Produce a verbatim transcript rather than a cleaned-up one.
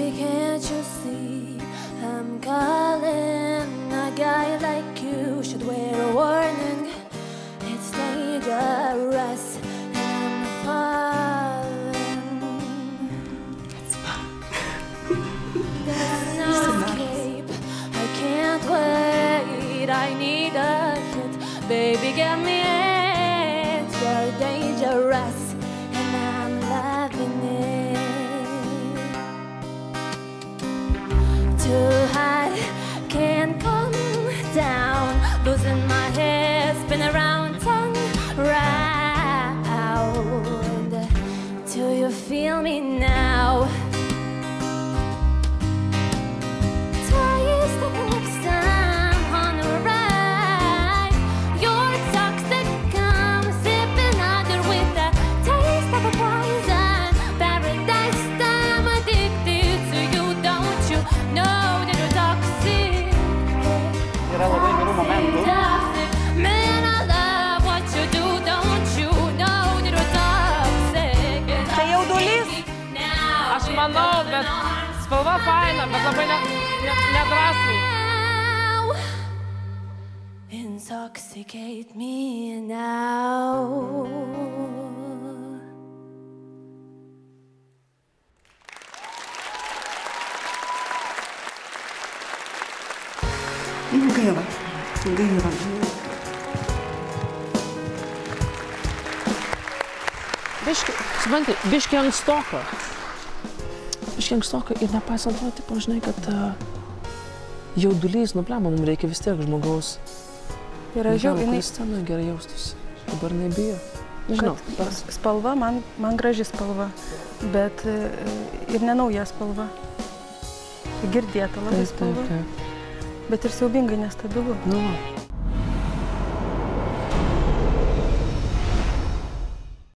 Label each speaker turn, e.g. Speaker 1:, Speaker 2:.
Speaker 1: Baby, can't you see I'm calling? A guy like you should wear a warning. It's dangerous and I'm falling. There's no escape. I can't wait. I need a hit. Baby, get me it. You're dangerous and I'm loving it. Too high, can't come down. Losing my head, spin around, turn round. Do you feel me now? Twice the next time on the right. You're toxic, I'm sipping under with the taste of a poison. Paradise time, addicted to you, don't you know that you're toxic?
Speaker 2: Yra labai gerų momentų.
Speaker 1: Man, I love what you do, don't you know that you're toxic?
Speaker 3: Tai jaudulys?
Speaker 4: Aš manau, bet spalva faina, bet labai nedrąsiai.
Speaker 1: Intoxicate me now.
Speaker 3: Gaila. Gaila.
Speaker 4: Biški, supranti, biški ankstoka. Biški ankstoka ir nepaisant to, tipo, žinai, kad uh, jaudulys, nu, blema, mums reikia vis tiek žmogaus.
Speaker 3: Yra žiauriai, jinai
Speaker 4: scena gerai jaustųsi. Dabar nebijo. Nežinau.
Speaker 3: Spalva, man, man graži spalva, bet ir nenauja spalva. Girdėta labai spalva. Bet ir siaubingai nestabilu.
Speaker 4: Nu,